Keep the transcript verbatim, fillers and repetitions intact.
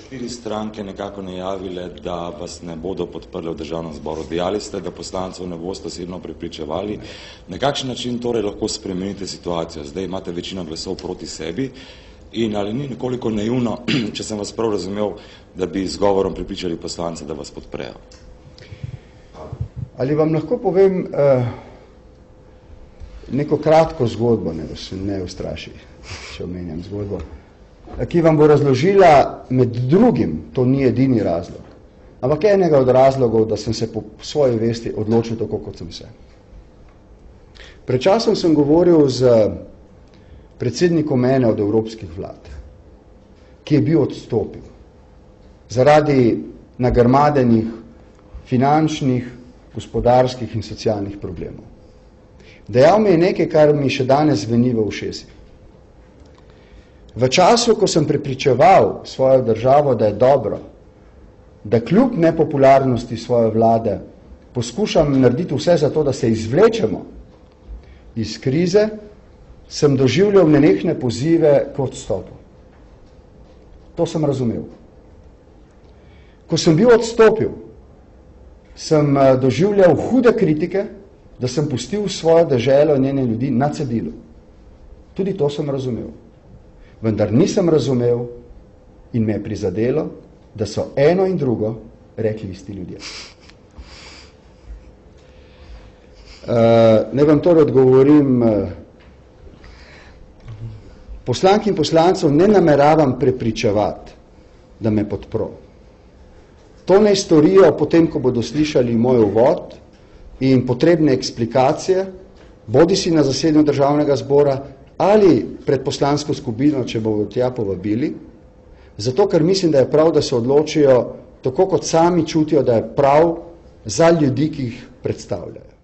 štiri stranke nekako najavile, da vas ne bodo podprle v državnem zboru. Dejali ste, da poslancev ne boste osebno prepričevali. Na kakšen način torej lahko spremenite situacijo? Zdaj imate večino glasov proti sebi in ali ni nekoliko naivno, če sem vas prav razumel, da bi z govorom prepričali poslance, da vas podprejo? Ali vam lahko povem uh, neko kratko zgodbo, ne, da se ne ustraši, če omenjam zgodbo, ki vam bo razložila med drugim, to ni edini razlog, ampak enega od razlogov, da sem se po svoji vesti odločil tako, kot sem se. Pred časom sem govoril z predsednikom ene od evropskih vlad, ki je bil odstopil zaradi nagrmadenih finančnih, gospodarskih in socialnih problemov. Dejal mi je nekaj, kar mi še danes zveni v ušesih. V času, ko sem prepričeval svojo državo, da je dobro, da kljub nepopularnosti svoje vlade poskušam narediti vse za to, da se izvlečemo iz krize, sem doživljal nenehne pozive k odstopu. To sem razumel. Ko sem bil odstopil, sem doživljal hude kritike, da sem pustil svojo deželo in njene ljudi na cedilu. Tudi to sem razumel. Vendar nisem razumel in me je prizadelo, da so eno in drugo rekli isti ljudje. Uh, ne vam torej odgovorim, uh, poslank in poslancev ne nameravam prepričevati, da me podpro. To naj storijo potem, ko bodo slišali moj uvod in potrebne eksplikacije, bodi si na zasedanju državnega zbora ali pred poslansko skupino, če bodo tja povabili, zato ker mislim, da je prav, da se odločijo tako, kot sami čutijo, da je prav za ljudi, ki jih predstavljajo.